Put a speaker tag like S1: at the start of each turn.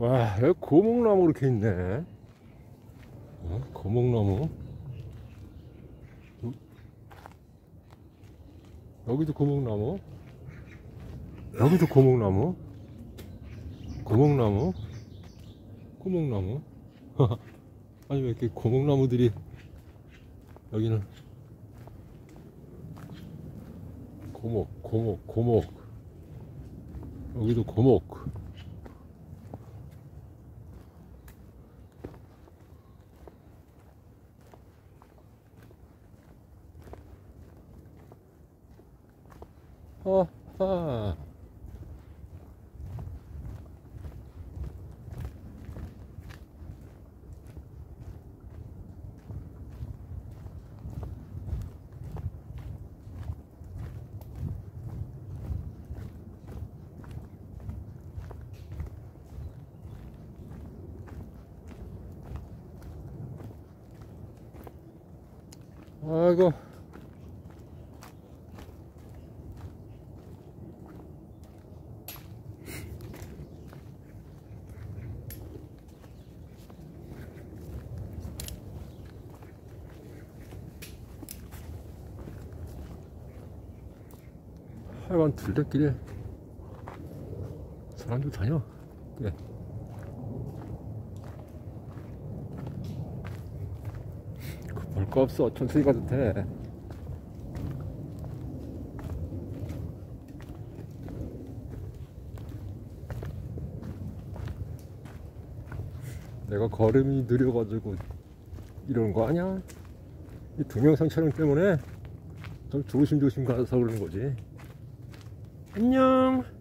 S1: 와, 여기 고목나무 이렇게 있네. 고목나무. 여기도 고목나무. 여기도 고목나무. 고목나무. 고목나무. 아니 왜 이렇게 고목나무들이. 여기는 고목. 여기도 고목. 하하. 아이고. 하여간 둘레길에 사람들 다녀. 꽤. 볼 거 없어. 천천히 가도 돼. 내가 걸음이 느려가지고 이러는 거 아니야? 이 동영상 촬영 때문에 좀 조심조심 가서 그러는 거지. 안녕.